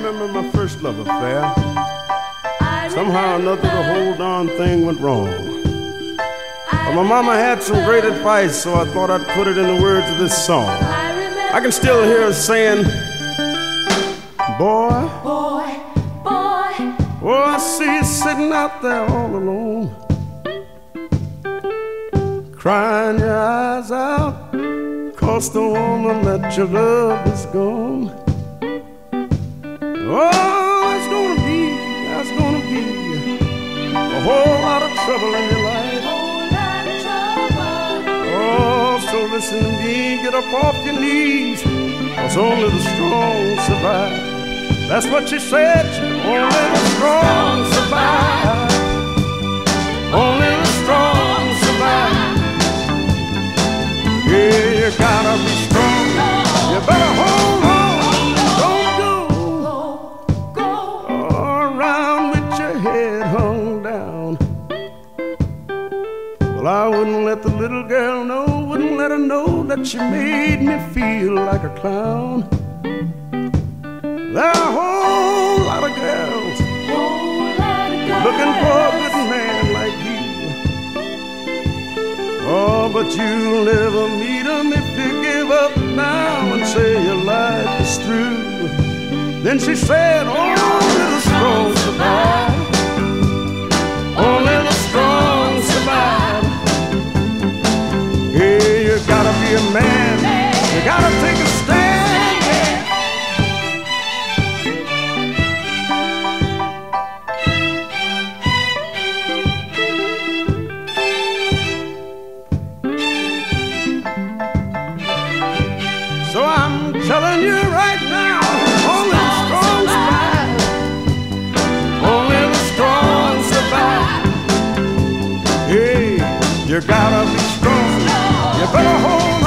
remember my first love affair. Somehow or another, the whole darn thing went wrong. But my mama had some great advice, so I thought I'd put it in the words of this song. I can still hear her saying, boy, boy, boy. Oh, I see you sitting out there all alone, crying your eyes out, 'cause the woman that you love is gone. Oh, there's gonna be a whole lot of trouble in your life. Oh, so listen to me, get up off your knees, 'cause only the strong survive. That's what she said, only the strong survive. Only the strong survive. Yeah, you gotta be strong. You better hold on, don't go around with your head hung down. Well, I wouldn't let the little girl know, wouldn't let her know that she made me feel like a clown. There are a whole lot of girls looking for a good man like you. Oh, but you'll never meet him if you give up now and say your life is through. Then she said, only the strong survive. Only the strong survive. Hey, you gotta be a man. You gotta take a stand. So I'm telling you right now, only the strong survive. Only the strong survive. Hey, you gotta be strong. You better hold on.